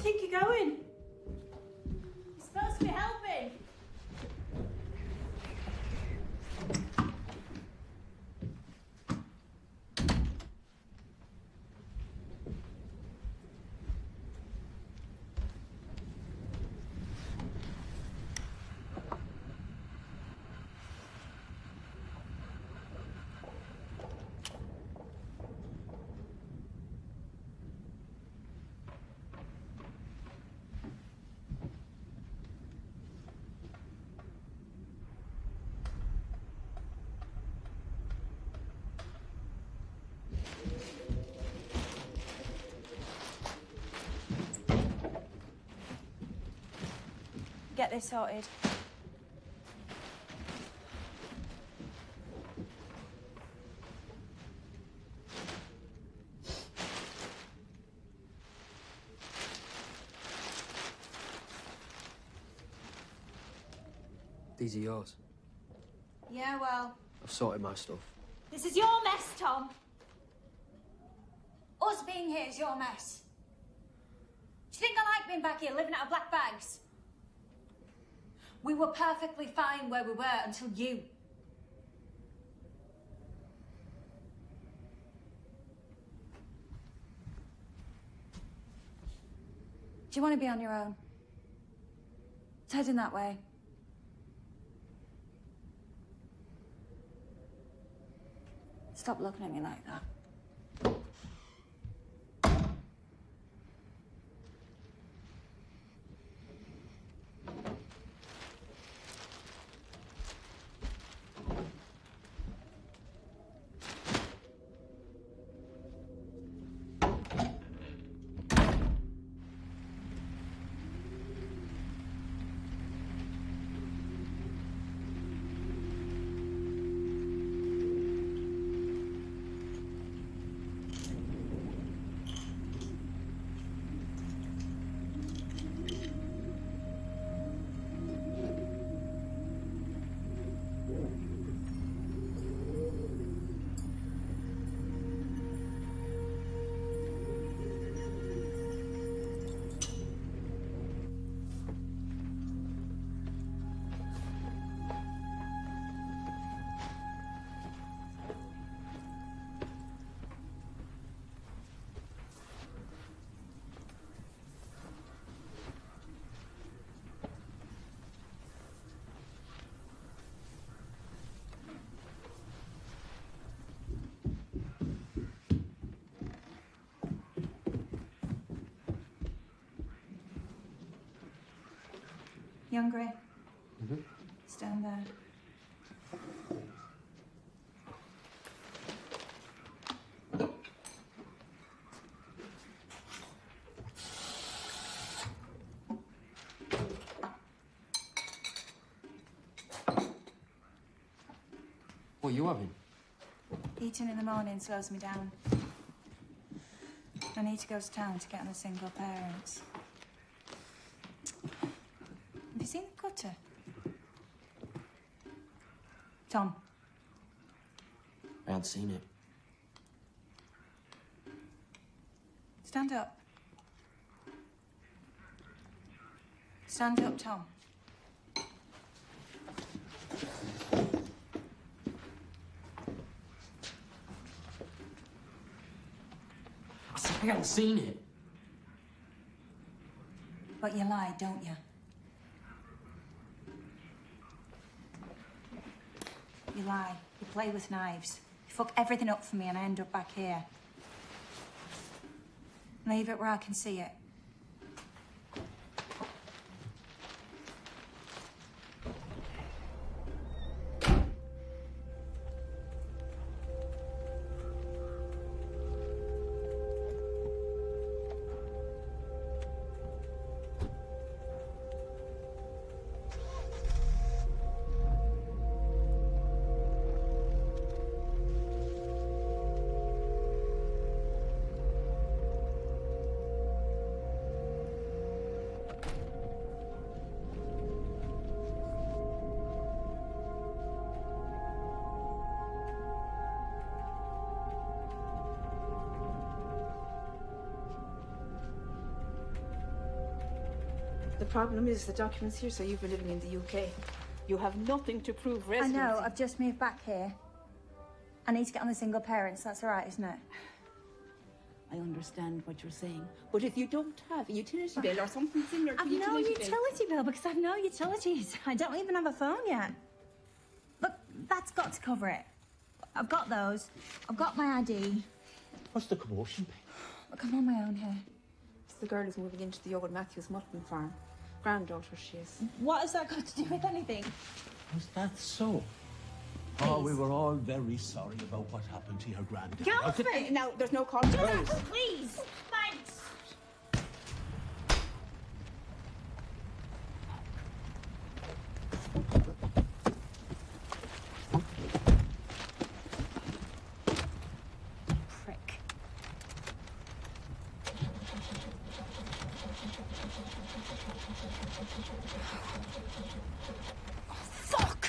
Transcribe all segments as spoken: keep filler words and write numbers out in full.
think you're going? You're supposed to be helping. Get this sorted. These are yours. Yeah, well... I've sorted my stuff. This is your mess, Tom. Us being here is your mess. Do you think I like being back here living out of black bags? We were perfectly fine where we were until you. Do you want to be on your own? It's heading that way. Stop looking at me like that. You hungry? Mm-hmm. Stand there. What are you having? Eating in the morning slows me down. I need to go to town to get on the single parents. Have you seen the cutter? Tom. I hadn't seen it. Stand up. Stand up, Tom. I said I hadn't seen it. But you lie, don't you? You lie. You play with knives. You fuck everything up for me and I end up back here. Leave it where I can see it. The problem is the documents here, so you've been living in the U K. You have nothing to prove residency. I know, I've just moved back here. I need to get on the single parents, that's all right, isn't it? I understand what you're saying, but if you don't have a utility bill or something similar to I've a utility no bill... utility bill because I've no utilities. I don't even have a phone yet. Look, that's got to cover it. I've got those. I've got my I D. What's the commotion, babe? Look, I'm on my own here. It's the girl who's moving into the old Matthew's mutton farm. Granddaughter she is. What has that got to do with anything? Was that so? Please. Oh, we were all very sorry about what happened to your granddad. Get off me! Now, there's no call to Get off, please! Thanks! Prick. Oh, fuck!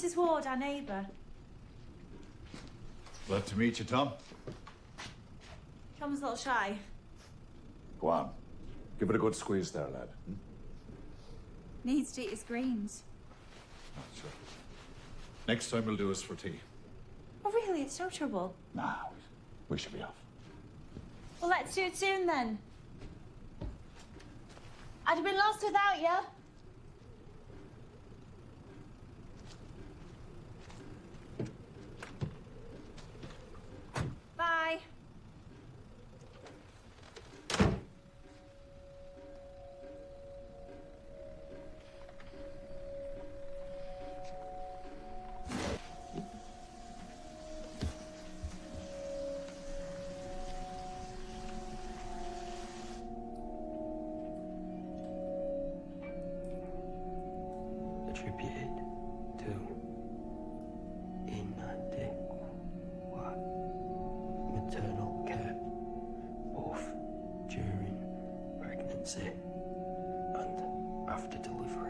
Missus Ward, our neighbour. Glad to meet you, Tom. Tom's a little shy. Go on. Give it a good squeeze there, lad. Hmm? Needs to eat his greens. Oh, sure. Next time we'll do is for tea. Oh, really? It's no trouble. Nah, we should be off. Well, let's do it soon, then. I'd have been lost without you. Bye. Attributed to inadequate maternal care, both during pregnancy and after delivery.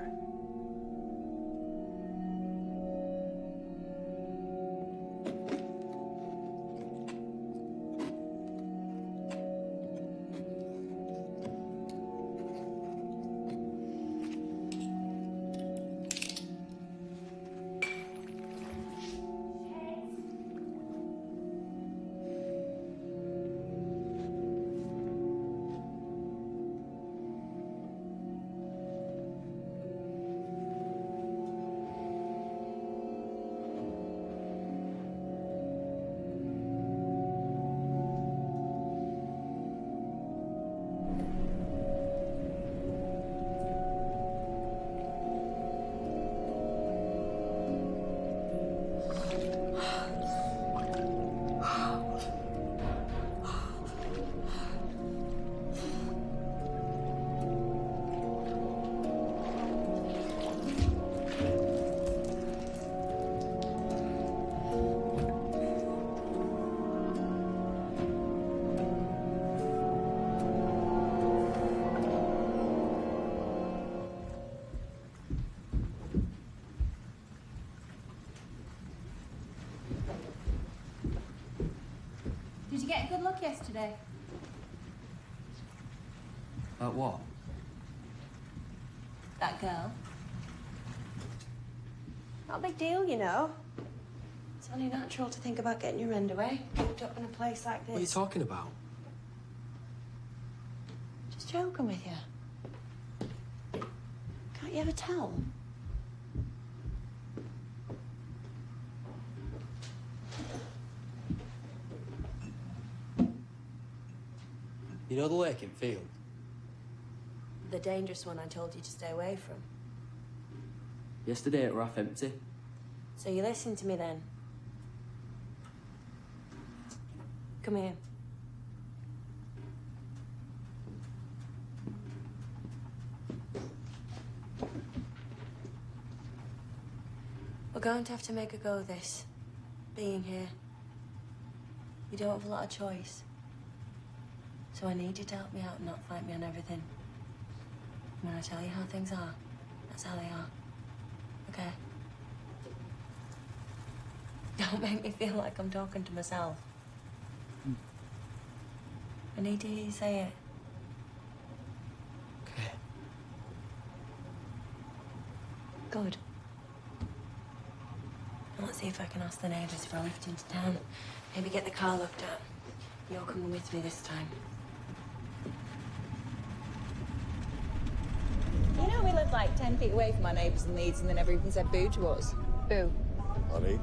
Did you get a good look yesterday? At what? That girl? Not a big deal, you know. It's only natural to think about getting your end away, cooped up in a place like this. What are you talking about? Just joking with you. Can't you ever tell? You know the lake in Field? The dangerous one I told you to stay away from. Yesterday it were half empty. So you listen to me then. Come here. We're going to have to make a go of this. Being here. You don't have a lot of choice. So I need you to help me out and not fight me on everything. When I tell you how things are, that's how they are. Okay? Don't make me feel like I'm talking to myself. Mm. I need to hear you say it. Okay. Good. Now let's see if I can ask the neighbours for a lift into town. Maybe get the car looked at. You're coming with me this time. You know, we lived like ten feet away from our neighbours in Leeds and they never even said boo to us. Boo. Honey.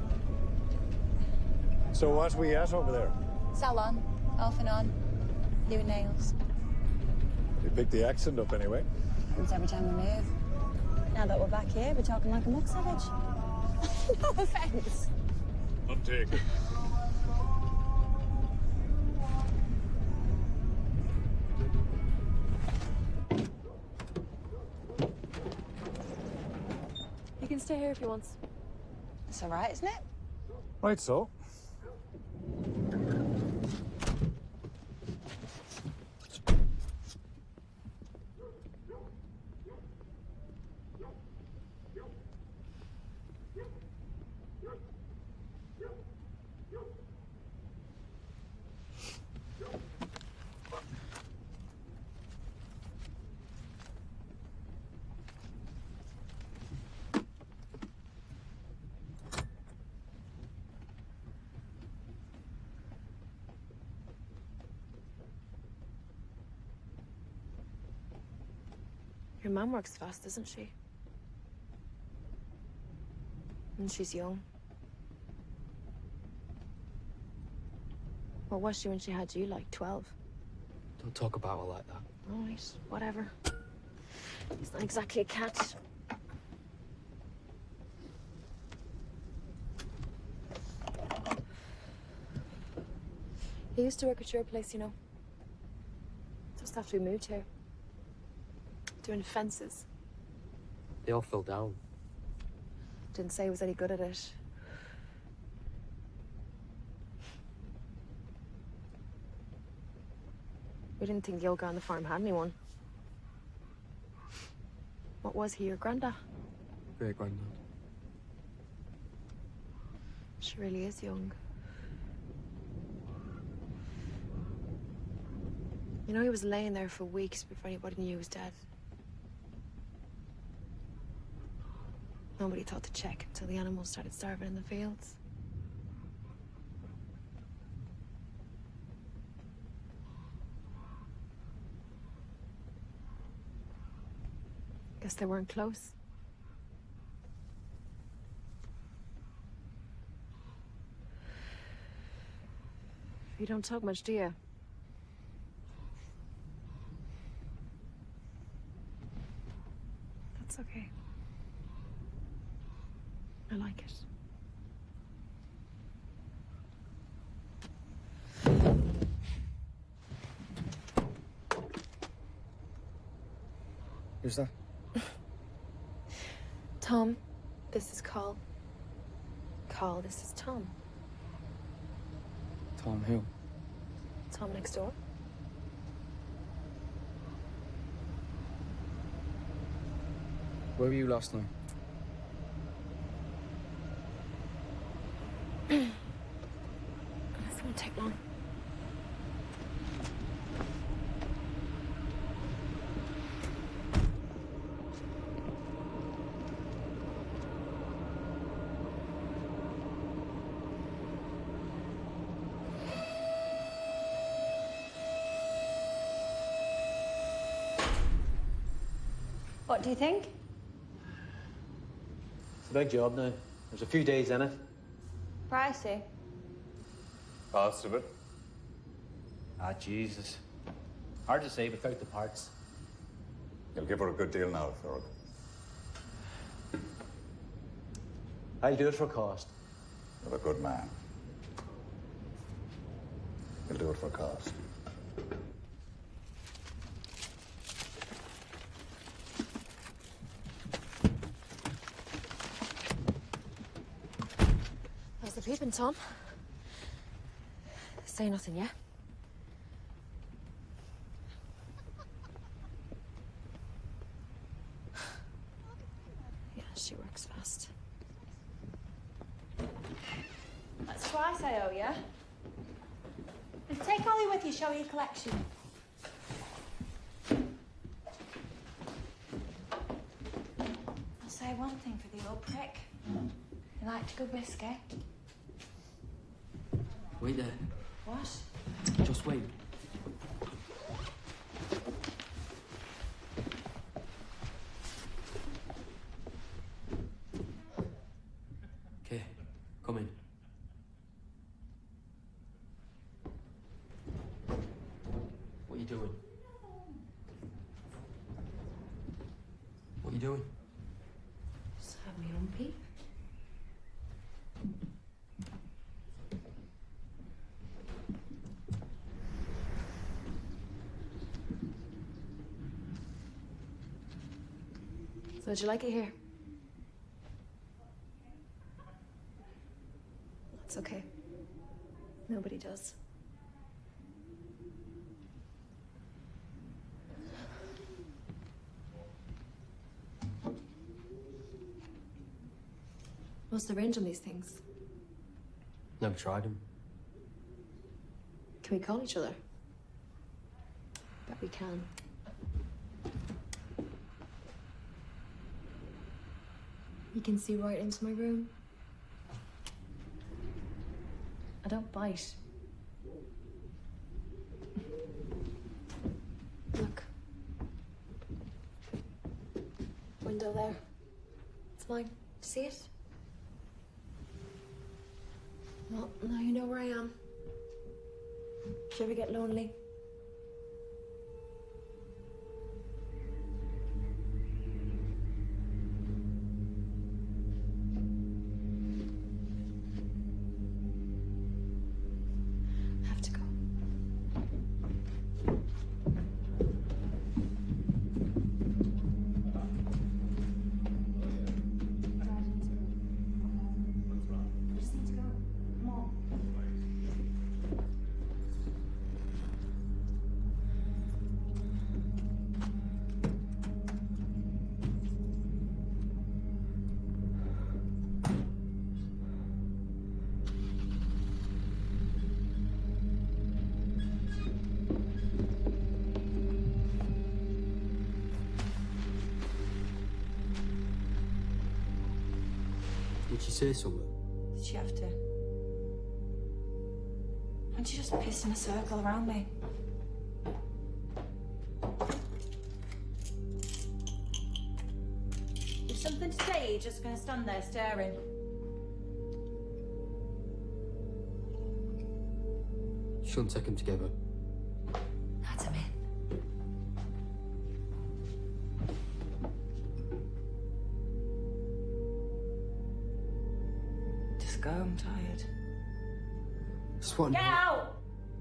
So what we at over there? Salon. Off and on. Doing nails. You picked the accent up anyway. Happens every time we move. Now that we're back here, we're talking like a muck savage. No offence. I'm taken. You can stay here if you want. It's all right, isn't it? Right, so. Your mum works fast, doesn't she? And she's young. What was she when she had you, like twelve? Don't talk about her like that. All right, whatever. It's not exactly a cat. He used to work at your place, you know. Just after we moved here. Doing fences. They all fell down. Didn't say he was any good at it. We didn't think the old guy on the farm had anyone. What was he, your granddad? Great granddad. She really is young. You know, he was laying there for weeks before anybody knew he was dead. Nobody thought to check until the animals started starving in the fields. Guess they weren't close. You don't talk much, do you? That's okay. I like it. Who's that? Tom, this is Carl. Carl, this is Tom. Tom who? Tom next door. Where were you last night? This won't take long. What do you think? It's a big job now. There's a few days in it. Pricey. Parts of it. Ah, Jesus. Hard to say without the parts. You'll give her a good deal now, Ferg. I'll do it for cost. You're a good man. You'll do it for cost. How's the peeping, Tom? Say nothing, yeah? Yeah, she works fast. That's twice I owe you. And take Ollie with you, show your collection. I'll say one thing for the old prick. He liked a good biscuit. Wait there. What? Just wait. Okay, come in. What are you doing? What are you doing? Just have me own peep. So, would you like it here? That's okay. Nobody does. What's the range on these things? Never tried them. Can we call each other? Bet we can. You can see right into my room. I don't bite. Look. window there. It's mine. See it? Well, now you know where I am. If you ever get lonely. I have to go. Did she say something? Did she have to? Why'd she just piss in a circle around me? You've something to say, you're just gonna stand there staring. Shouldn't take them together. That's a myth. Just go, I'm tired. Swan. Get out!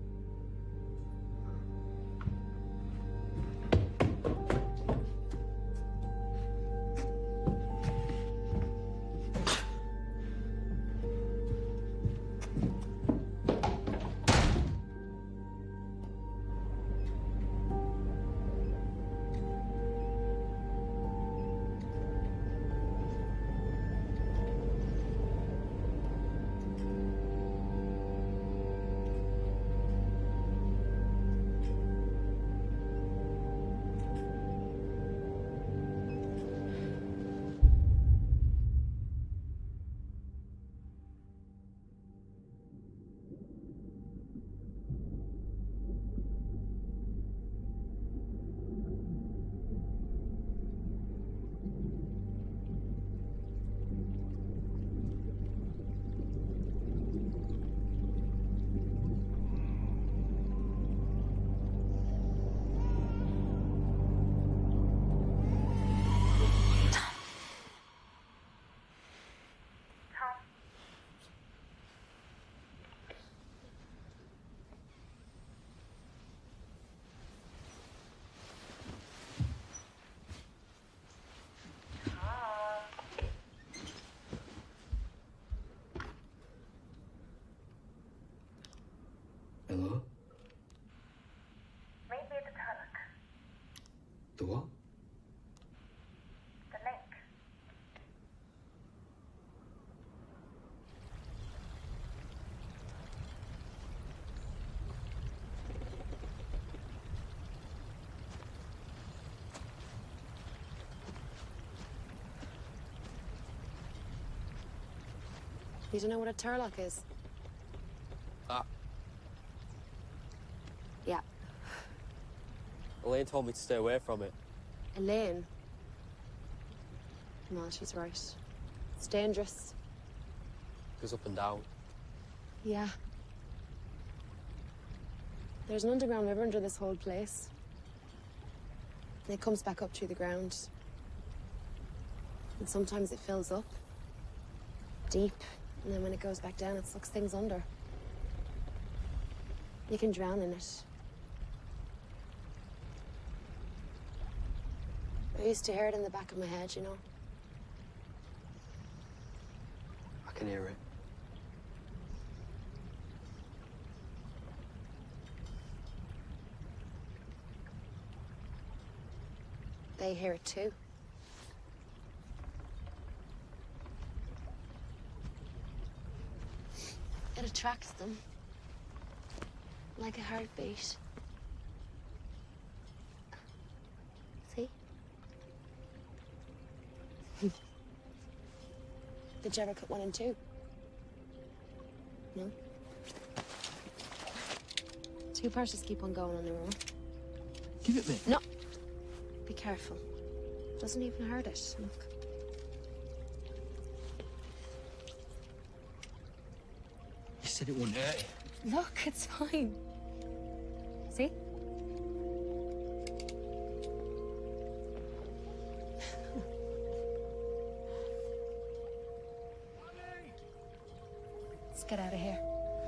Hello? Meet me at the Tulloch. The what? The link. You don't know what a Turlock is? Ah. Yeah. Elaine told me to stay away from it. Elaine? No, she's right. It's dangerous. Goes up and down. Yeah. There's an underground river under this whole place. And it comes back up through the ground. And sometimes it fills up. Deep. And then when it goes back down, it sucks things under. You can drown in it. I used to hear it in the back of my head, you know. I can hear it. They hear it too. It attracts them. Like a heartbeat. See? Did you ever cut one in two? No? Two parts just keep on going on their own. Give it me. No! Be careful. Doesn't even hurt it. Look. You said it wouldn't hurt. Look, it's fine. See? Let's get out of here.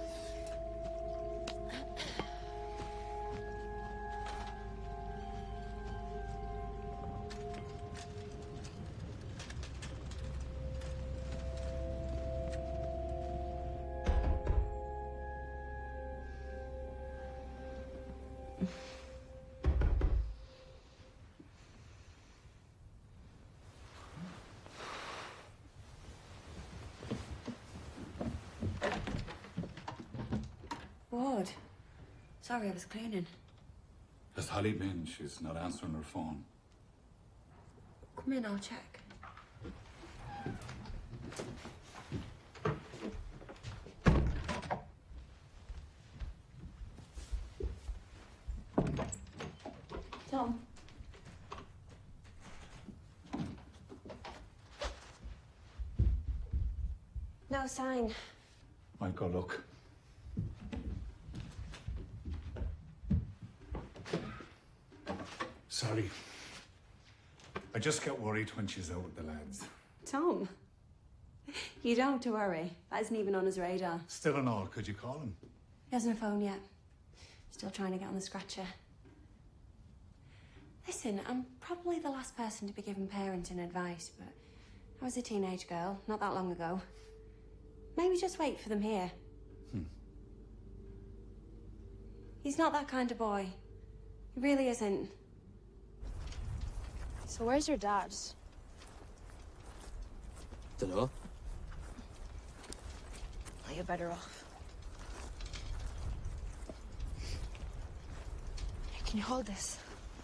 Ward. Sorry, I was cleaning. Has Holly been? She's not answering her phone. Come in, I'll check. Tom. No sign. Might go look. Sorry. I just get worried when she's out with the lads. Tom. You don't have to worry. That isn't even on his radar. Still and all, could you call him? He hasn't a phone yet. Still trying to get on the scratcher. Listen, I'm probably the last person to be giving parenting advice, but I was a teenage girl not that long ago. Maybe just wait for them here. Hmm. He's not that kind of boy. He really isn't. So where's your dad? Dunno. Well, you're better off. Here, can you hold this?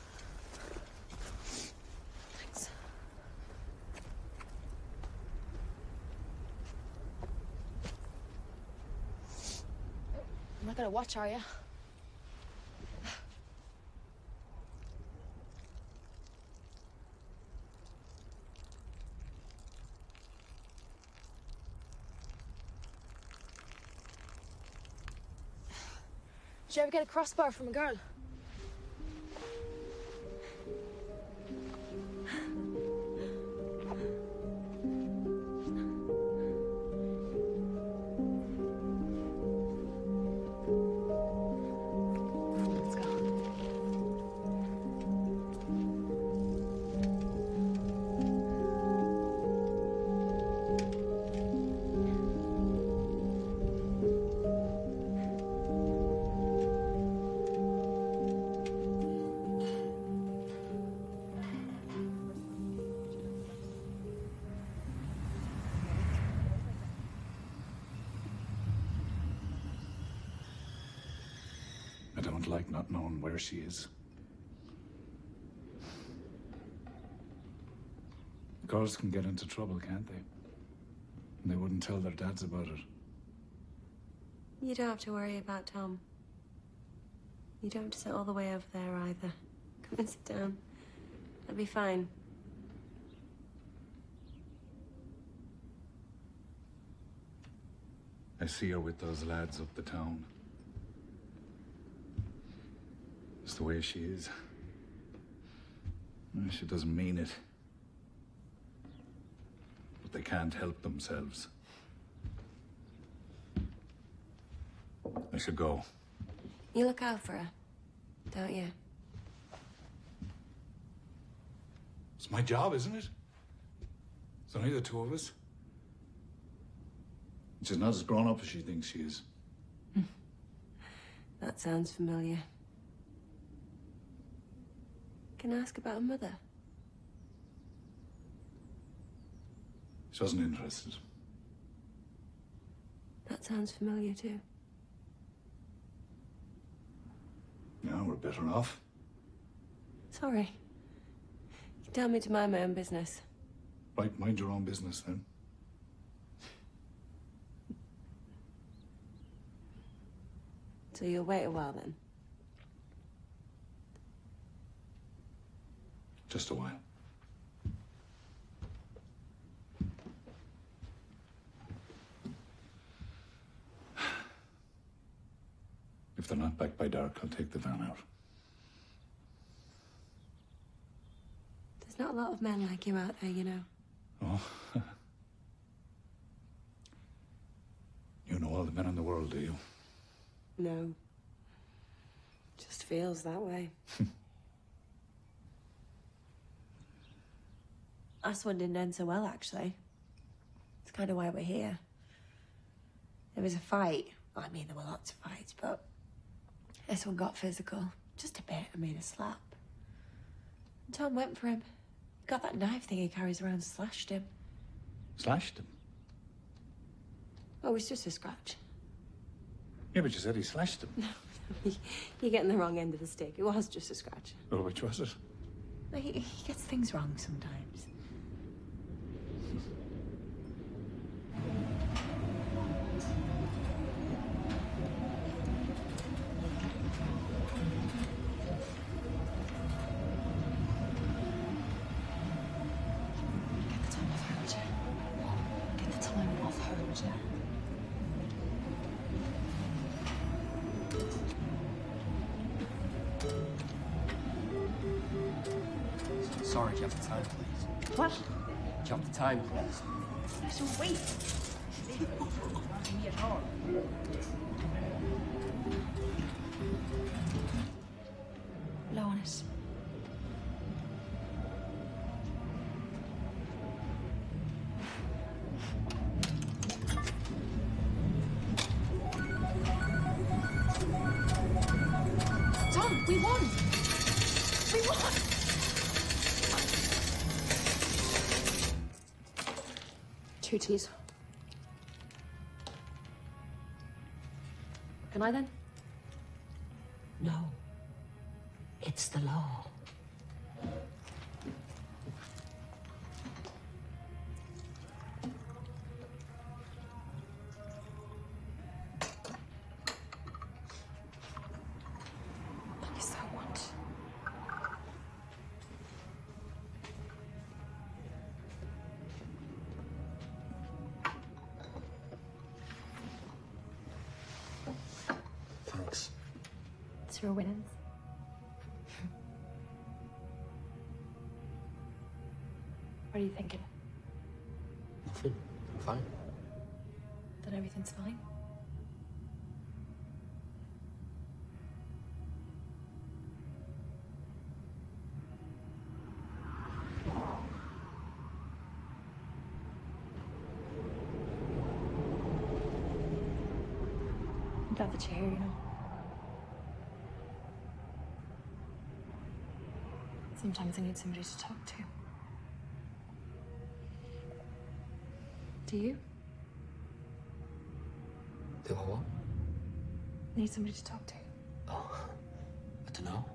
Thanks. You're not gonna watch, are you? Did you ever get a crossbar from a girl? Let's go. I don't like not knowing where she is. Girls can get into trouble, can't they? And they wouldn't tell their dads about it. You don't have to worry about Tom. You don't have to sit all the way over there either. Come and sit down. That'll be fine. I see her with those lads up the town. It's the way she is. She doesn't mean it. But they can't help themselves. I should go. You look out for her, don't you? It's my job, isn't it? It's only the two of us. She's not as grown up as she thinks she is. That sounds familiar. Can I ask about her mother? She wasn't interested. That sounds familiar too. Yeah, we're better off. Sorry. You tell me to mind my own business. Right, mind your own business then. So you'll wait a while then? Just a while. If they're not back by dark, I'll take the van out. There's not a lot of men like you out there, you know. Oh. You know all the men in the world, do you? No. Just feels that way. Last one didn't end so well, actually. It's kind of why we're here. There was a fight. Well, I mean, there were lots of fights, but this one got physical. Just a bit. I mean, a slap. And Tom went for him. He got that knife thing he carries around, slashed him. Slashed him? Oh, it was just a scratch. Yeah, but you said he slashed him. You're getting the wrong end of the stick. It was just a scratch. Well, which was it? He, he gets things wrong sometimes. Get the time off her chair. Get the time off her chair. Sorry, do you have the time, please? What? Do you have the time, please? So wait. Me at all. Blow on it. Tom, we won! We won! Two teas. Can I then? No. It's the law. What is that want? Thanks. It's your winnings. What are you thinking? Nothing. I'm fine. That everything's fine? I'm glad that you're here, you know. Sometimes I need somebody to talk to. Do you? Do I what? Need somebody to talk to. Oh, I don't know.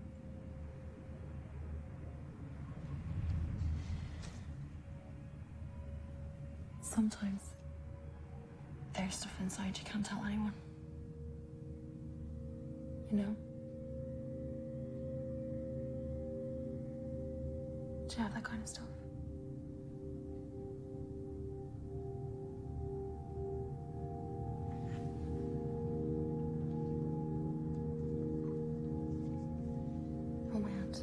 Sometimes there's stuff inside you can't tell anyone. You know? Do you have that kind of stuff? Hold my hand.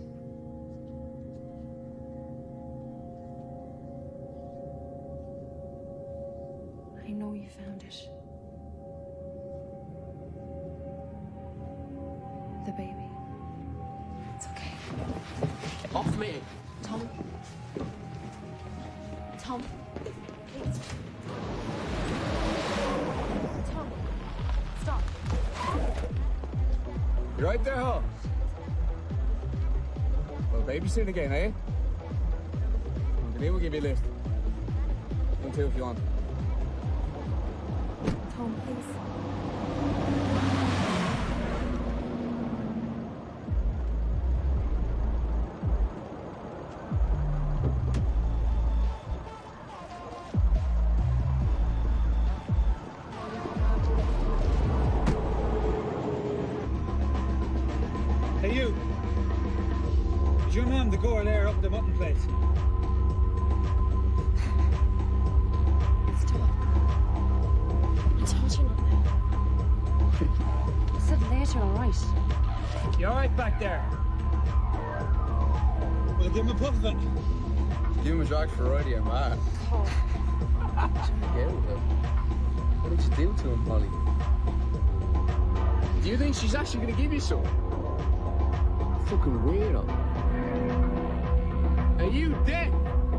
I know you found it. The baby. It's okay. Get off me! Tom. Tom. Please. Tom. Stop. You right there, Hall? Well, babysitting again, eh? Come here, we'll give you a lift. One, two if you want. Tom, please. Hey, you. Is your mum the girl there up the mutton place? Stop. I told you not now. I said later. guess you're all right. You all right back there? Well, give him a puff of it. Give him a drag for a ride, your man. Get with it. What did you do to him, Polly? Do you think she's actually going to give you some? Fucking weirdo. Are you dead?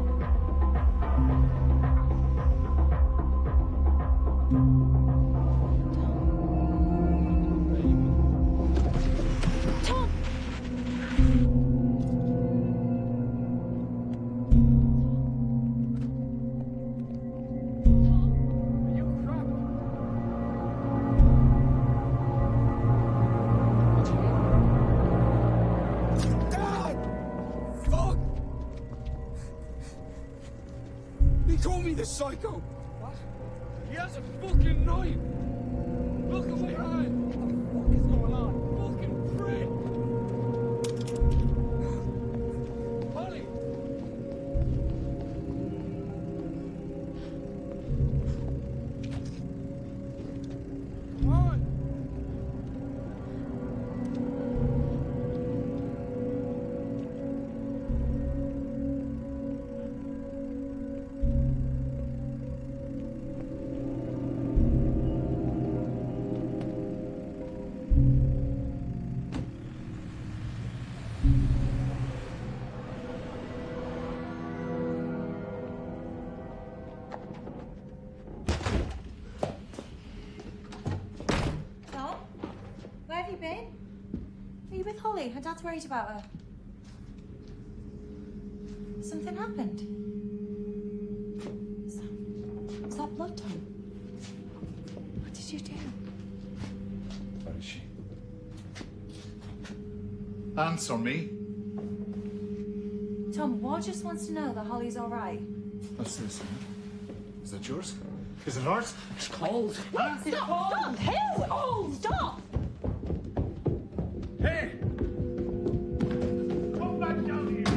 Psycho! What? He has a fucking knife! Look at my hand! What the fuck is going on? Fucking prick! Polly! Come on! Her dad's worried about her. Something happened. Is that, is that blood, Tom? What did you do? Where is she? Answer me. Tom, Ward just wants to know that Holly's all right. What's this? Is that yours? Is it ours? It's cold. Stop! Stop! Who? Oh, stop! Hey! Come back down here!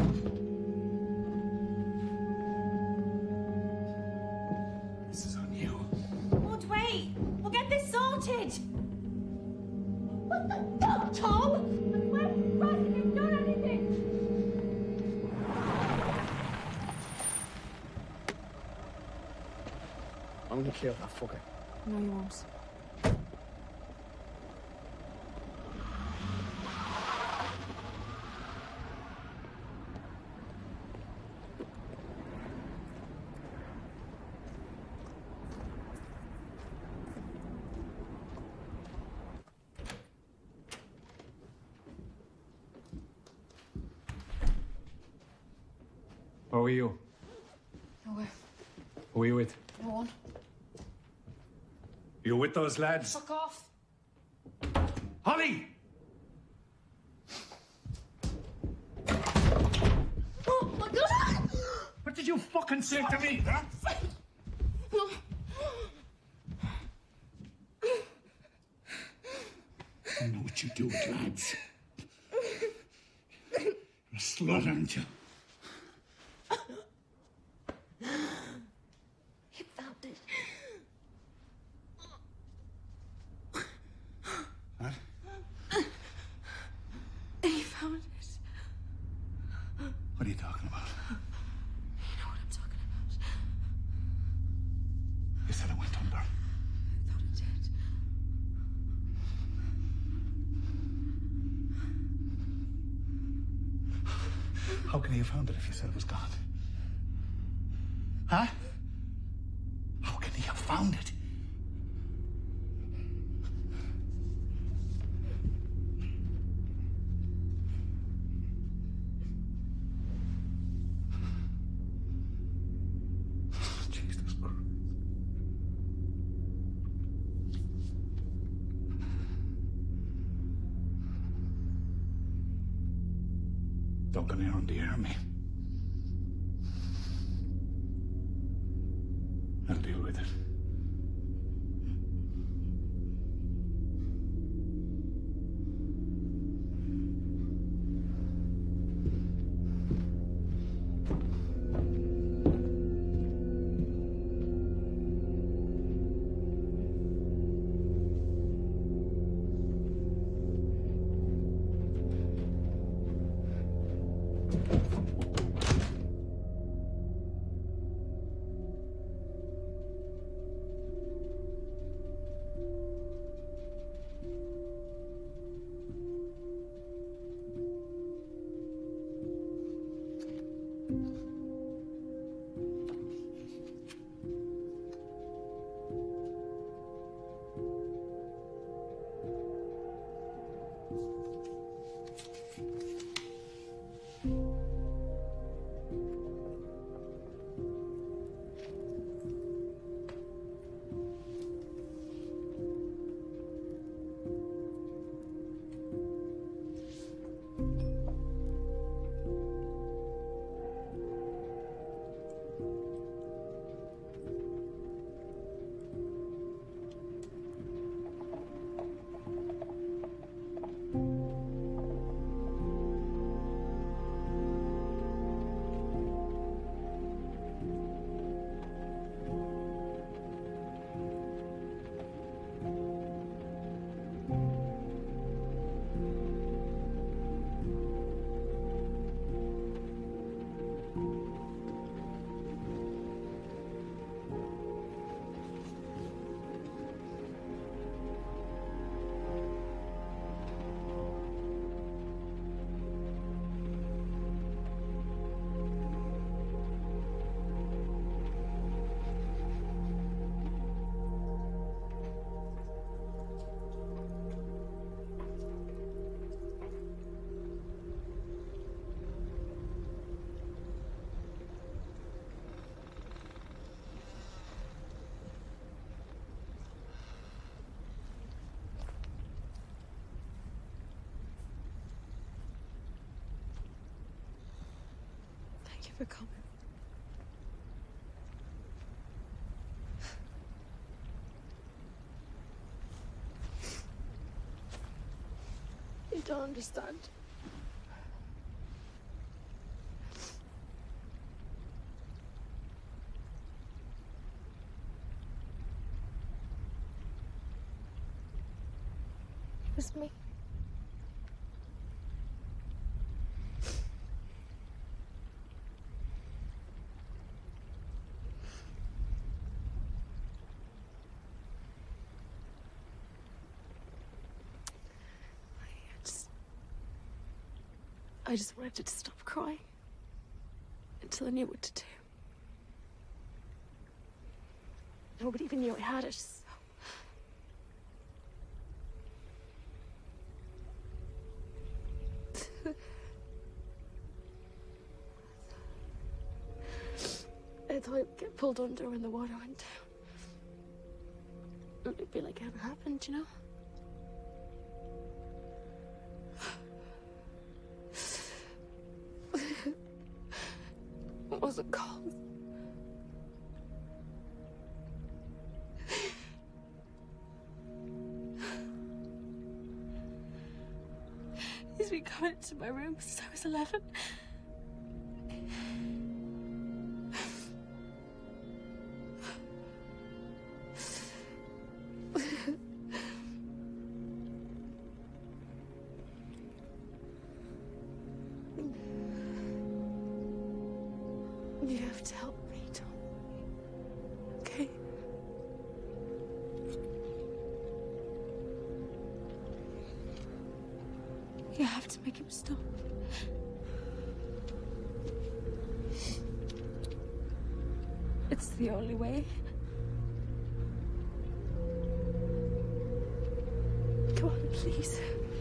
This is on you. Ward, wait! We'll get this sorted! What the fuck, Tom? Where have you done anything? I'm gonna kill that fucker. No, you won't. How are you? Nowhere. Who are you with? No one. You with those lads? Fuck off. Holly! Oh my God! What did you fucking say to me, huh? I know what you do with lads. You're a slut, aren't you? He found it. What? He found it. What are you talking about? You know what I'm talking about. You said it went under. I thought it did. How can he have found it if you said it was gone? Huh? How can he have found it? Jesus Christ. Don't go near him, do you hear me? I'll deal with it. for coming. You don't understand. It was me. I just wanted her to stop crying until I knew what to do. Nobody even knew I had it, so... I thought I'd get pulled under when the water went down. It'd be like it never happened, you know? What was it called? He's been coming into my room since I was eleven. You have to help me, Tom. Okay? You have to make him stop. It's the only way. Come on, please.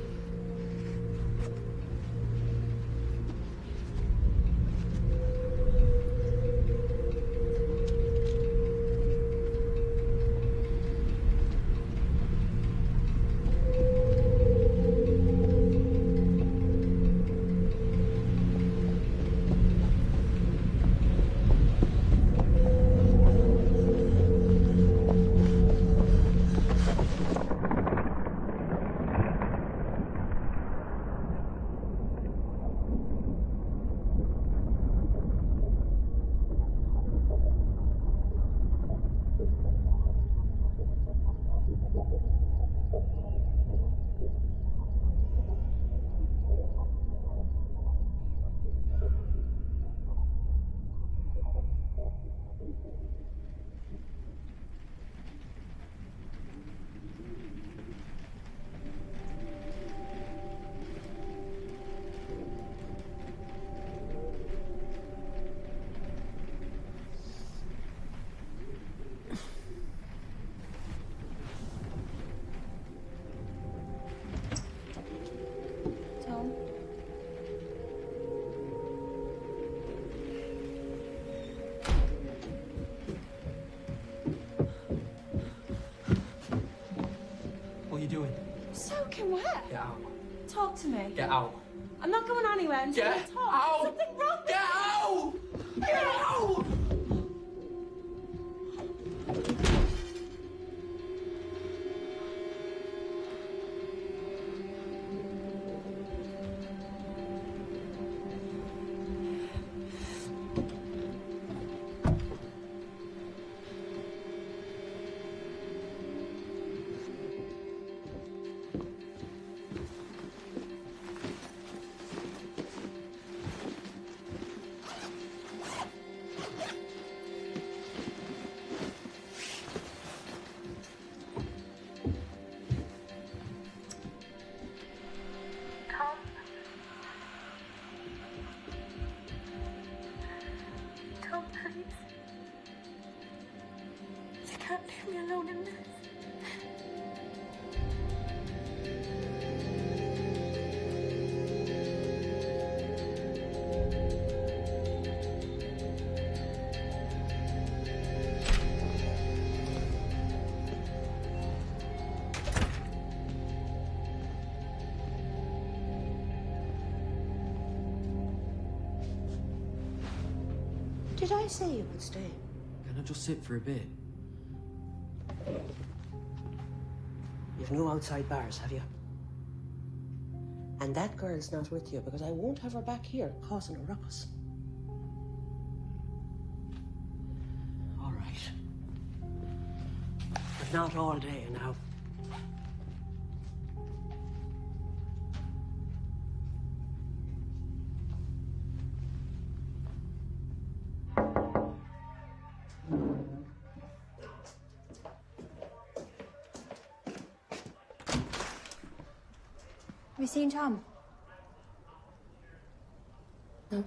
Doing? Soaking wet. Get out. Talk to me. Get out. I'm not going anywhere until Get we talk. out. Something wrong. Get out. Get out. Can't leave me alone in this. did I say you would stay? Can I just sit for a bit? You've no outside bars, have you? And that girl's not with you because I won't have her back here causing a ruckus. All right. But not all day now. Have you seen Tom? No.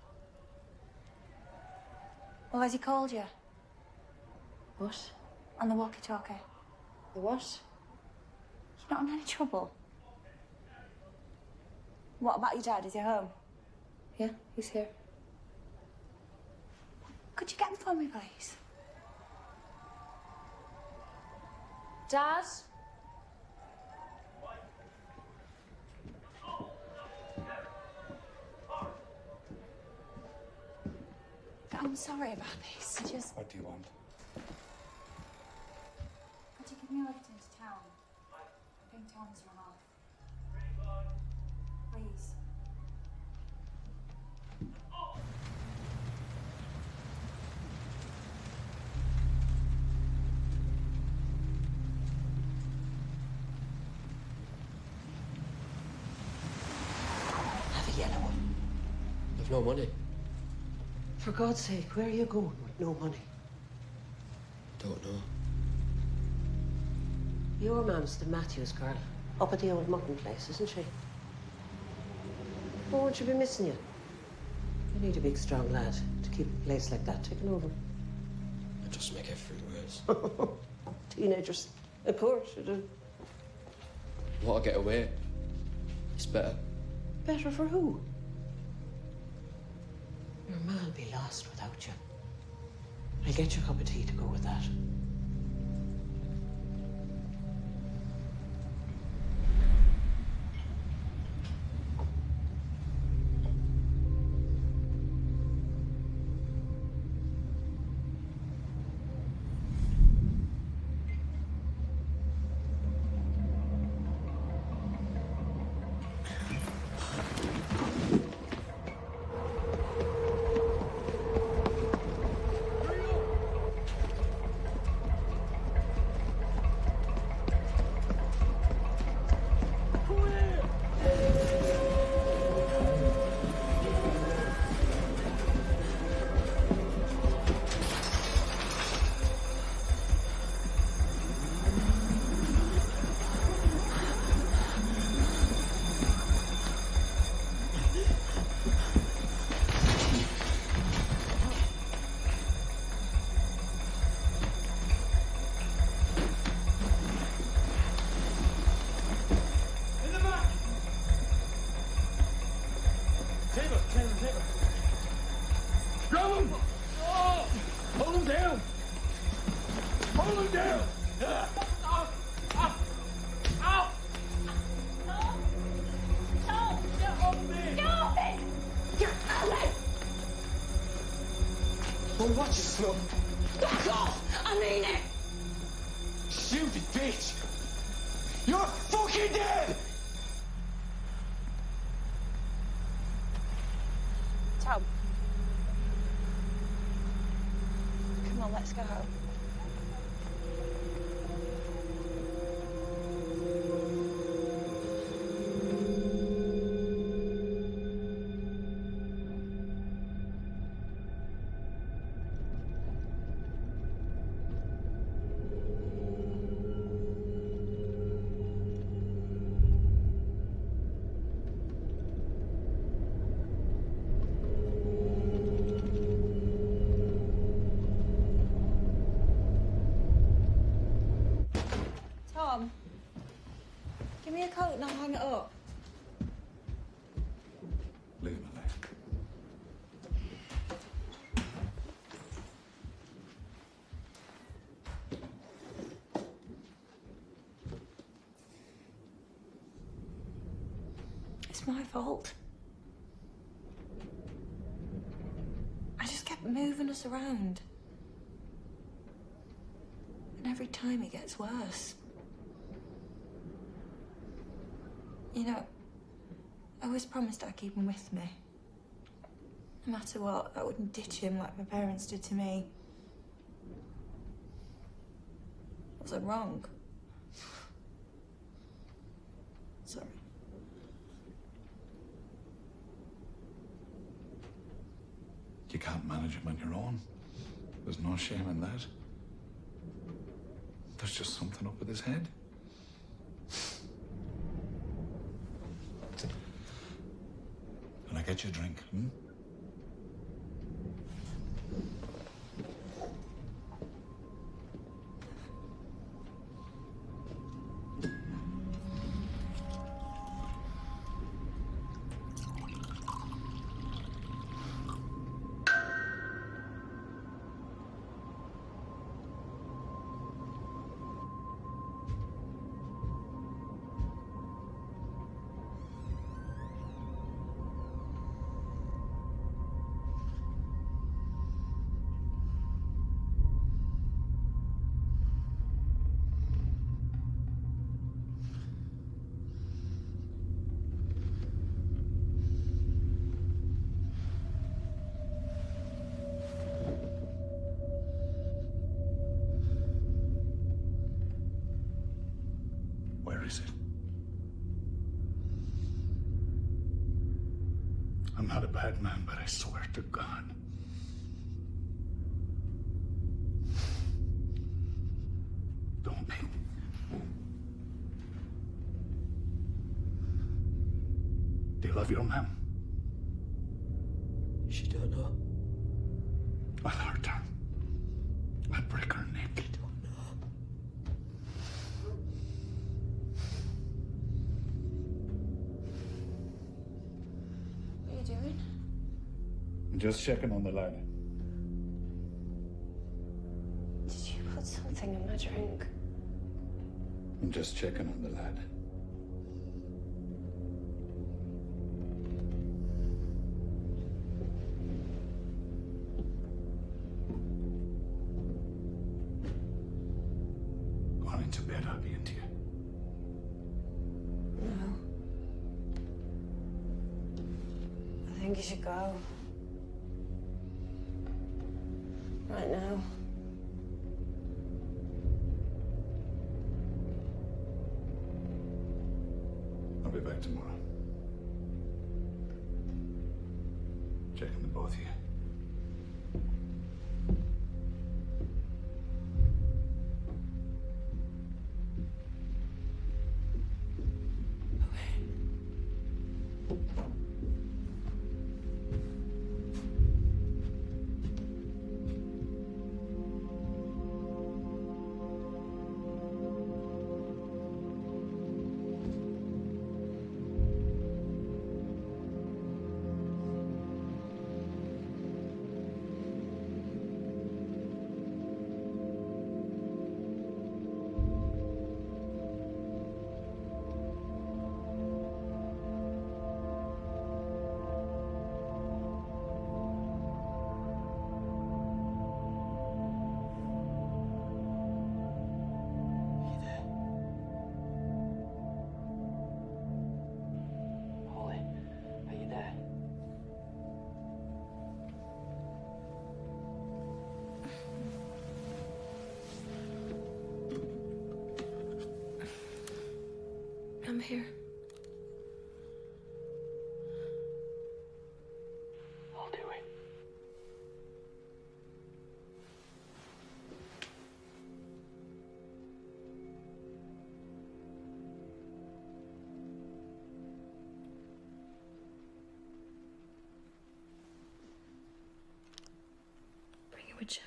Well, has he called you? What? On the walkie-talkie. The what? You're not in any trouble. What about your dad? Is he home? Yeah, he's here. Could you get him for me, please? Dad? I'm sorry about this. I just... What do you want? Could you give me a lift into town? I think Tom's run off. Please. Have a yellow one. I've no money. For God's sake, where are you going with no money? Don't know. Your mum's the Matthews girl, up at the old mutton place, isn't she? Well, won't she be missing you? You need a big, strong lad to keep a place like that taken over. I just make everything worse. Teenagers. Of course you do. What I get away, it's better. Better for who? Your man'll be lost without you. I'll get you a cup of tea to go with that. Back off! I mean it! Stupid bitch! You're fucking dead! Tom. Come on, let's go home. Tom, give me a coat and I'll hang it up. Leave him alone. It's my fault. I just kept kept moving us around. And every time it gets worse. You know, I always promised I'd keep him with me. No matter what, I wouldn't ditch him like my parents did to me. Was I wrong? Sorry. You can't manage him on your own. There's no shame in that. There's just something up with his head. Can I get you a drink, hmm? Where is it? I'm not a bad man, but I swear to God. Don't make me. Do you love your mom? She don't know. I'll hurt her. I'll break her neck. I don't know. What are you doing? I'm just checking on the lad. Did you put something in my drink? I'm just checking on the lad. Going into bed, I'll be into you. No. I think you should go. Right now. I'll be back tomorrow. Checking the both of you. I'm here. I'll do it. Bring it with you.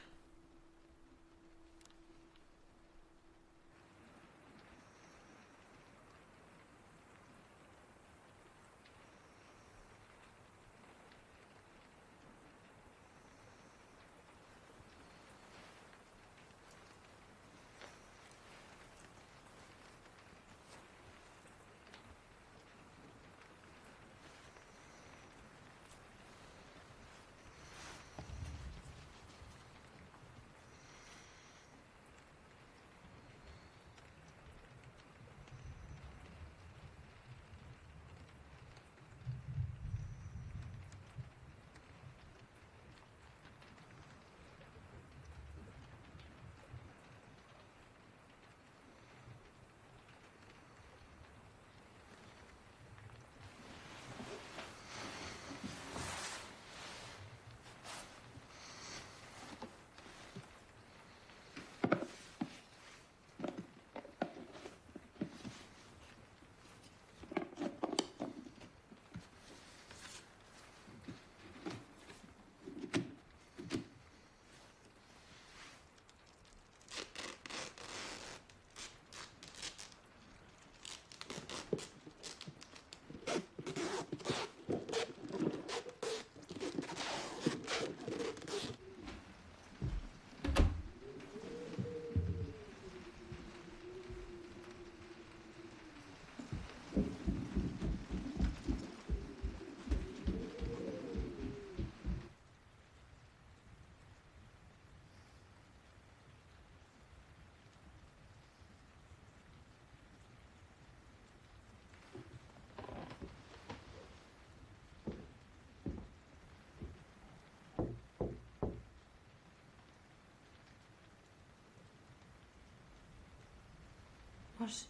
But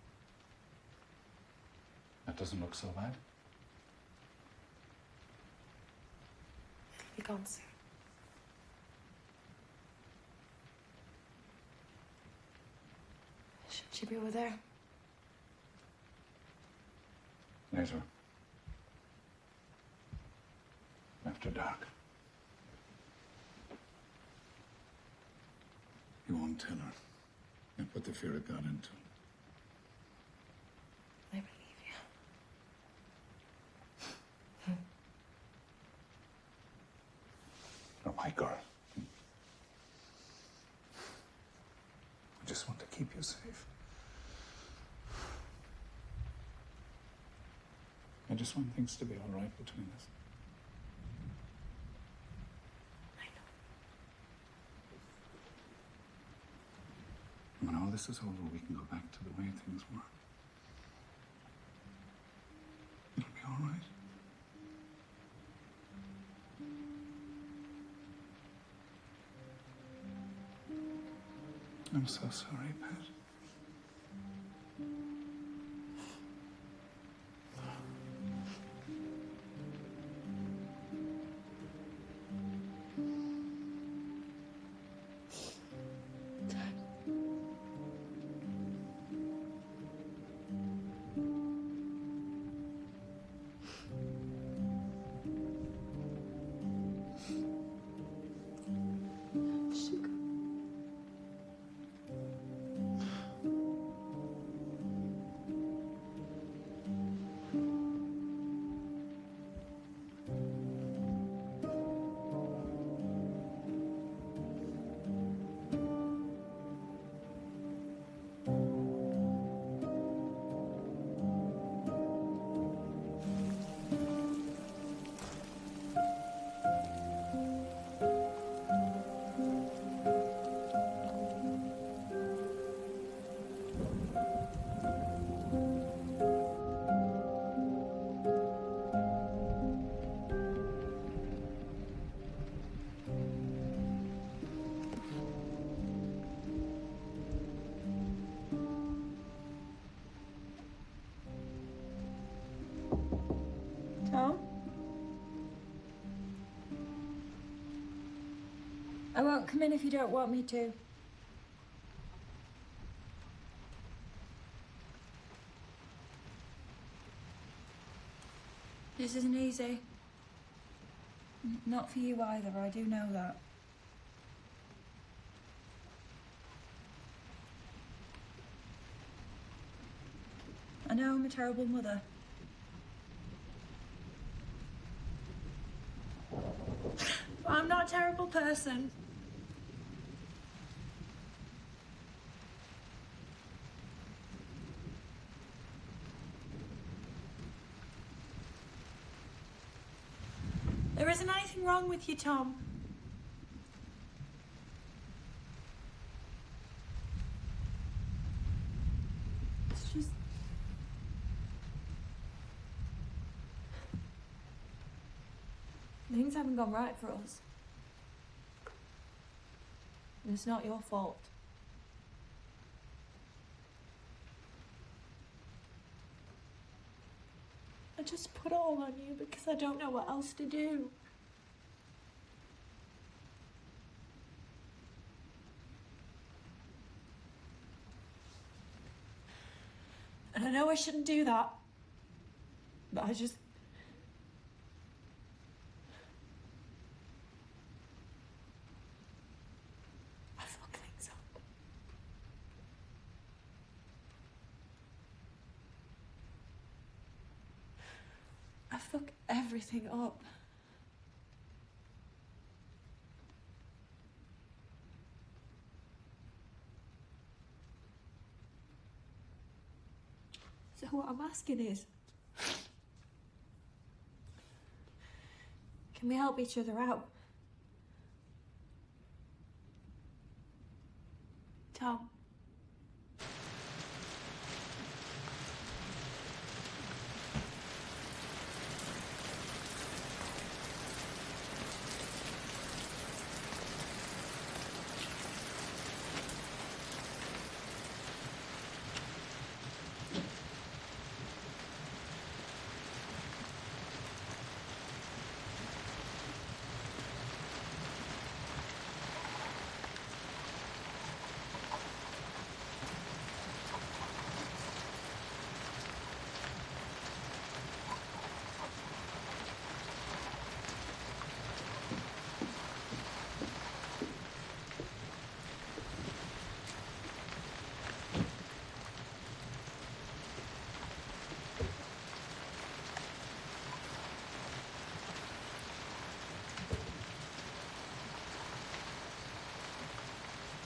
That doesn't look so bad. be gone soon. Should she be over there? Later. After dark. You won't tell her. You put the fear of God into her. I believe you. You're my girl. I just want to keep you safe. I just want things to be all right between us. When all this is over, we can go back to the way things were. It'll be all right. I'm so sorry, Pat. Tom? I won't come in if you don't want me to. This isn't easy. N- Not for you either, I do know that. I know I'm a terrible mother. But I'm not a terrible person. There isn't anything wrong with you, Tom. It's just... Things haven't gone right for us. And it's not your fault. I just put all on you because I don't know what else to do. And I know I shouldn't do that, but I just... I fuck things up. I fuck everything up. So what I'm asking is, can we help each other out? Tom.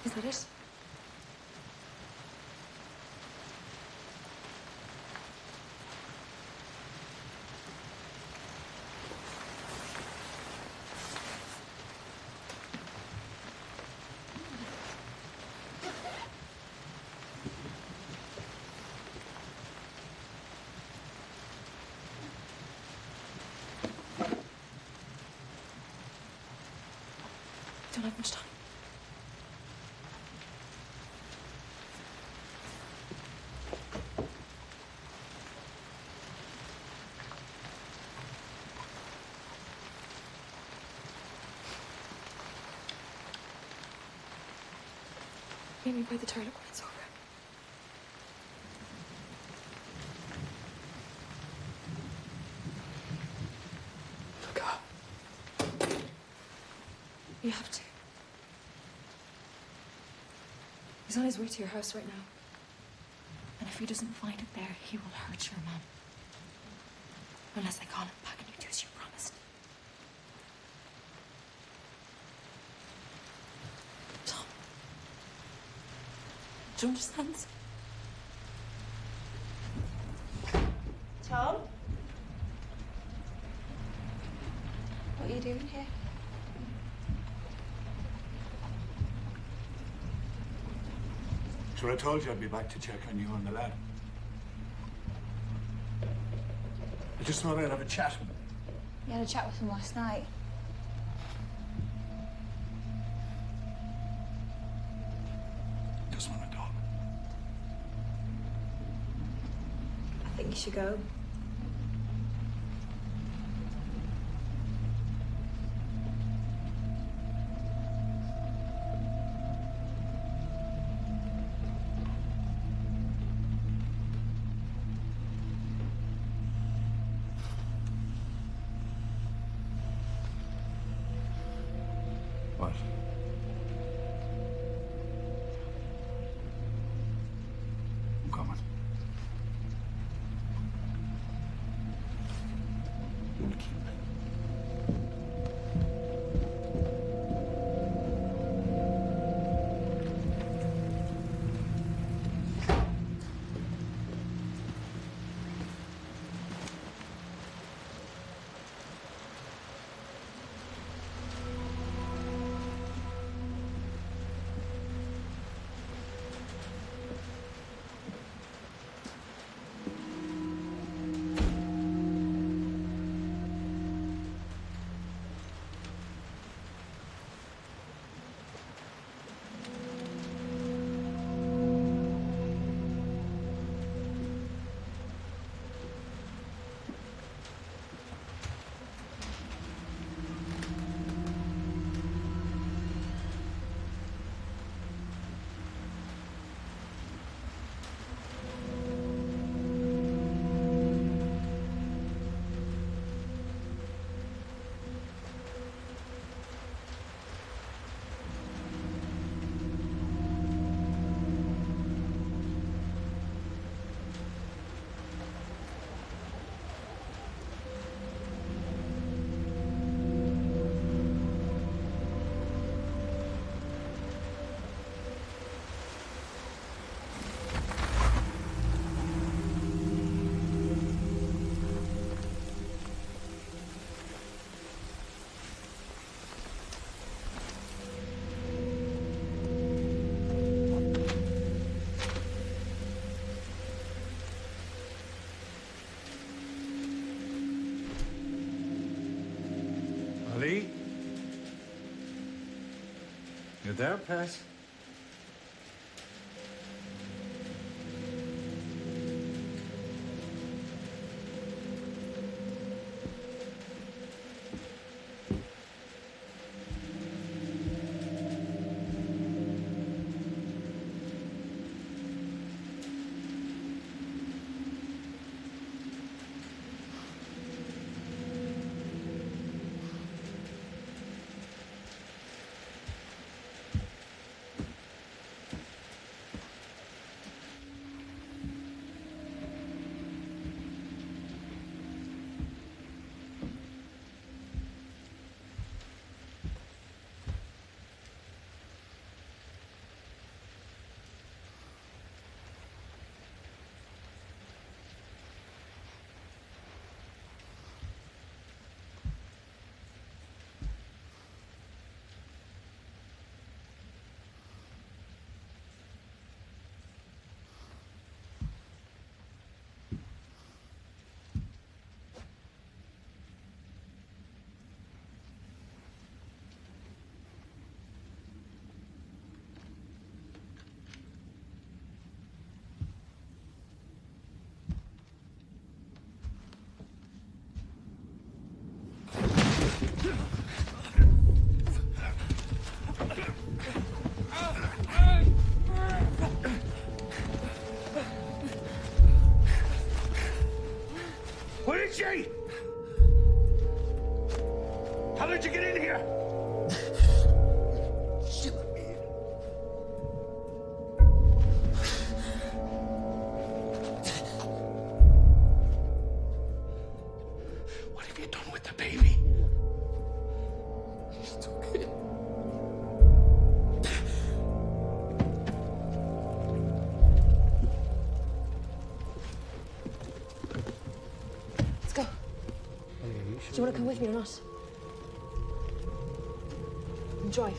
Is that it? Don't have much time. Meet me by the toilet when it's over. Go. You have to. He's on his way to your house right now. And if he doesn't find it there, he will hurt your mom. Unless I call him back and you do as you promised. Tom. Do you understand? Tom? What are you doing here? So I told you I'd be back to check on you and the lad. I just thought I'd have a chat with him. You had a chat with him last night. Just want to talk. I think you should go. What? I'm coming. You'll keep me. Ali? You there, Pat? Where is she? How did you get in here? She let me in. What have you done with the baby? She took it. Let's go. Do you want to come with me or not? Drive.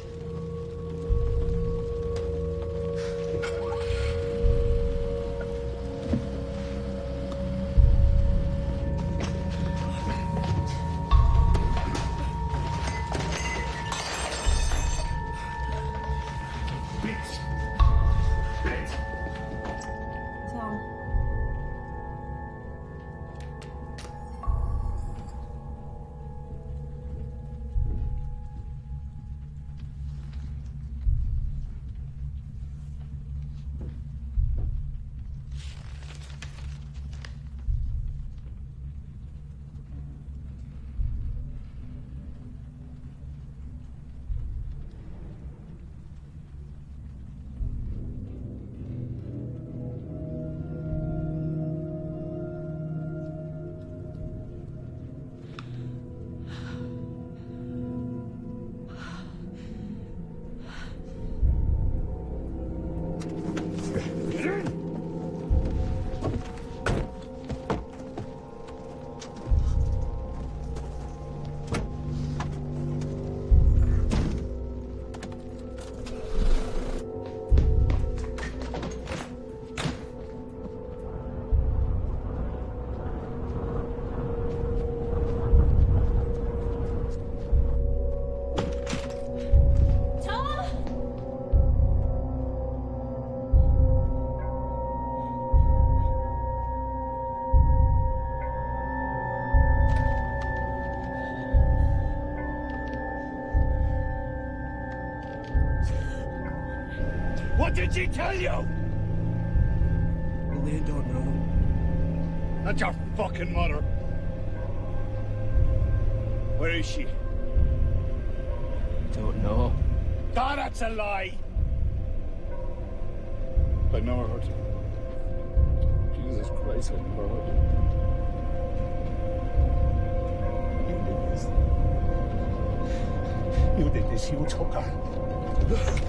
What did she tell you? We don't know. That's your fucking mother. Where is she? Don't know. God, that's a lie. I know her. Jesus Christ, I never heard it. You did this. You did this. You took her.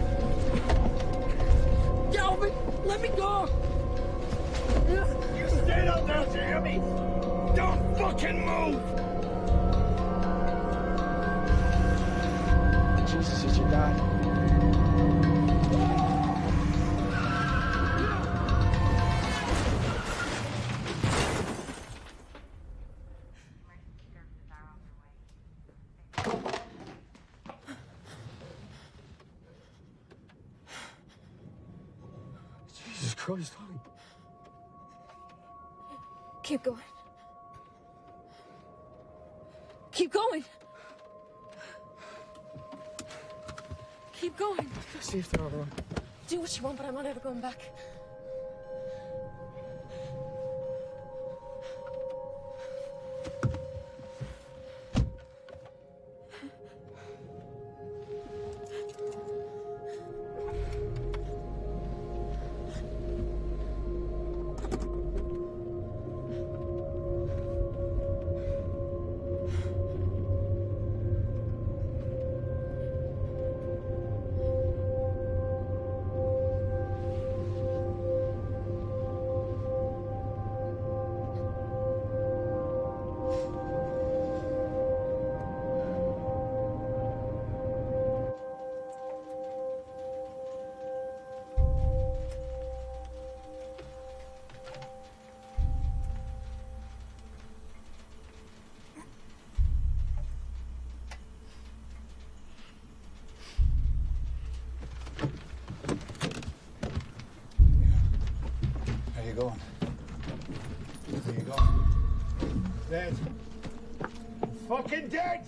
Get off me! Let me go! You stay down there, do you hear me? Don't fucking move! Jesus is your dad. Jesus Christ, honey. Keep going. Keep going. Keep going. See if they're all right. Do what you want, but I'm not ever going back. How you going? Where you going? Dead. Fucking dead!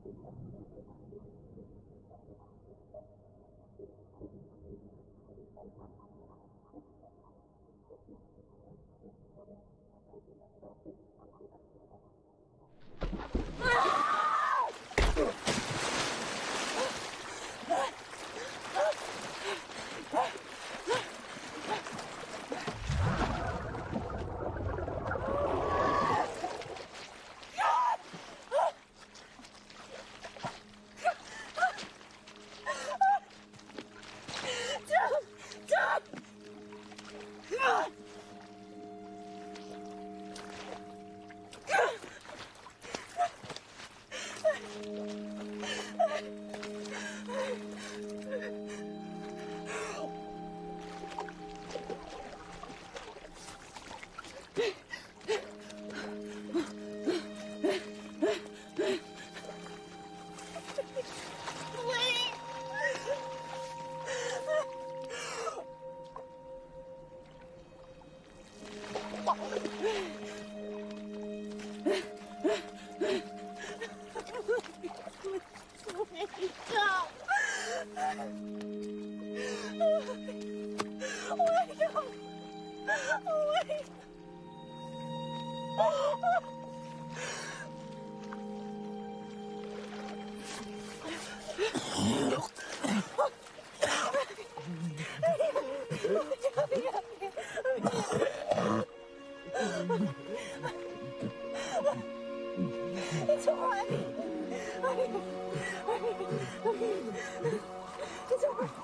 It's all right. It's all right.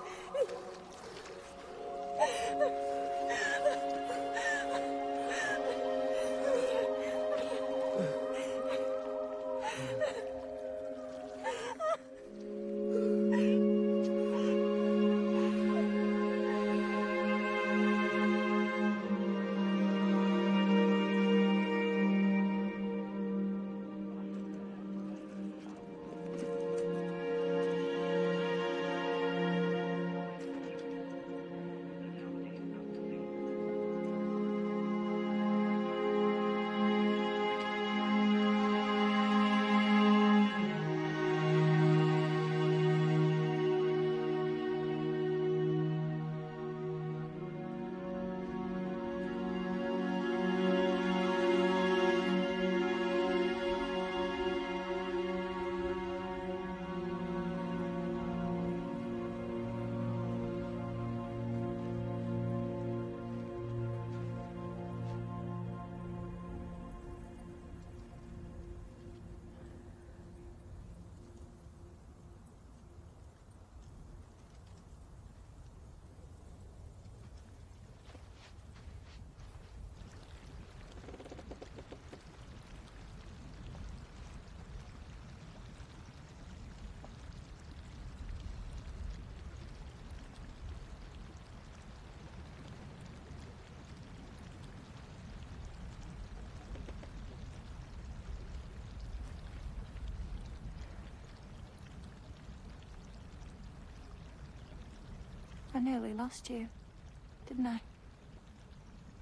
I nearly lost you, didn't I?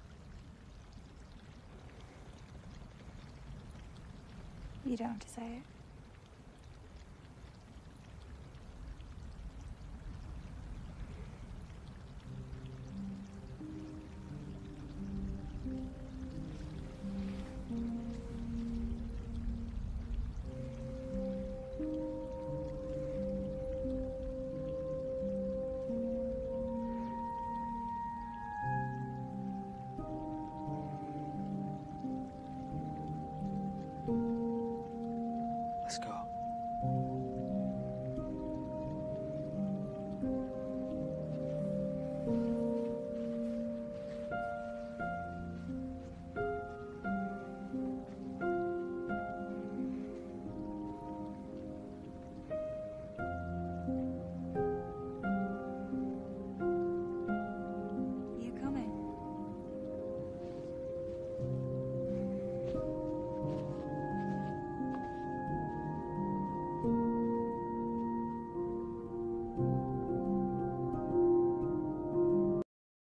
You don't have to say it.